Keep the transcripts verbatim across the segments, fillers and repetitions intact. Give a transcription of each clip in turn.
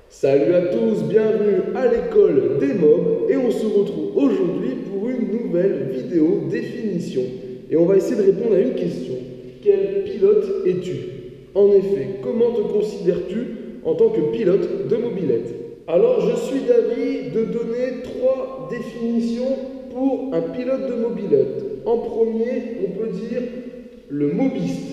Salut à tous, bienvenue à l'école des mobs et on se retrouve aujourd'hui pour une nouvelle vidéo définition. Et on va essayer de répondre à une question. Quel pilote es-tu? En effet, comment te considères-tu en tant que pilote de mobilette? Alors je suis d'avis de donner trois définitions pour un pilote de mobilette. En premier, on peut dire le mobiste.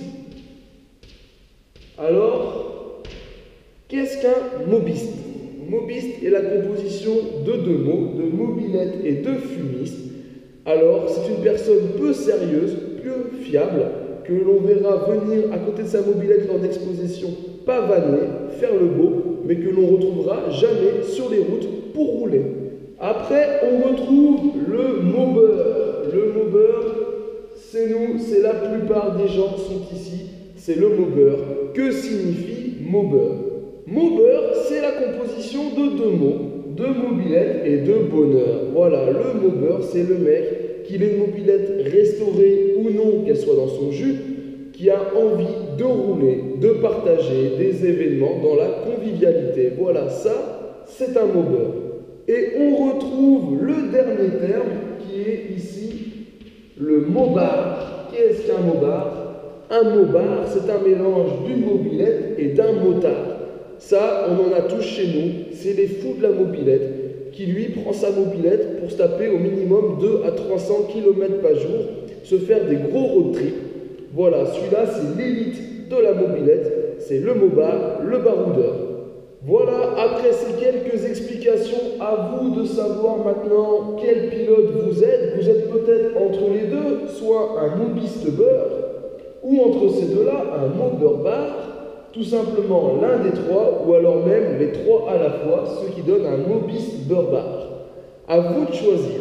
Alors, qu'est-ce qu'un mobiste? Mobiste est la composition de deux mots, de mobilette et de fumiste. Alors, c'est une personne peu sérieuse, peu fiable, que l'on verra venir à côté de sa mobilette lors d'exposition pavaner, faire le beau, mais que l'on retrouvera jamais sur les routes pour rouler. Après, on retrouve le mobeur. Le mobeur, c'est nous, c'est la plupart des gens qui sont ici, c'est le mobeur. Que signifie mobeur? Mobeur, c'est la composition de deux mots, de mobilette et de bonheur. Voilà, le mobeur, c'est le mec, qu'il ait une mobilette restaurée ou non, qu'elle soit dans son jus, qui a envie de rouler, de partager des événements dans la convivialité. Voilà, ça, c'est un mobeur. Et on retrouve le dernier terme qui est ici le mobard. Qu'est-ce qu'un mobard? Un mobard, c'est un mélange d'une mobilette et d'un motard. Ça, on en a tous chez nous, c'est les fous de la mobilette qui lui prend sa mobilette pour se taper au minimum deux à trois cents kilomètres par jour, se faire des gros road trips. Voilà, celui-là, c'est l'élite de la mobilette, c'est le mobard, le baroudeur. Voilà, après ces quelques explications, à vous de savoir maintenant quel pilote vous êtes. Vous êtes peut-être entre les deux, soit un mobiste beurre, ou entre ces deux-là, un mobeur bar, tout simplement l'un des trois, ou alors même les trois à la fois, ce qui donne un mobiste beurre bar. À vous de choisir.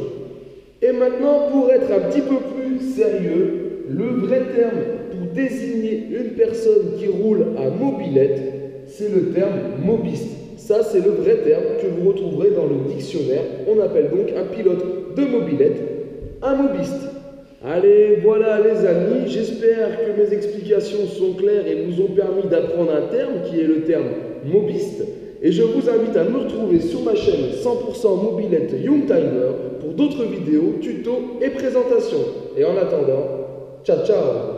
Et maintenant, pour être un petit peu plus sérieux, le vrai terme pour désigner une personne qui roule à mobilette, c'est le terme mobiste. Ça, c'est le vrai terme que vous retrouverez dans le dictionnaire. On appelle donc un pilote de mobilette un mobiste. Allez, voilà les amis, j'espère que mes explications sont claires et vous ont permis d'apprendre un terme qui est le terme mobiste. Et je vous invite à me retrouver sur ma chaîne cent pour cent mobilette Youngtimer pour d'autres vidéos, tutos et présentations. Et en attendant, ciao ciao!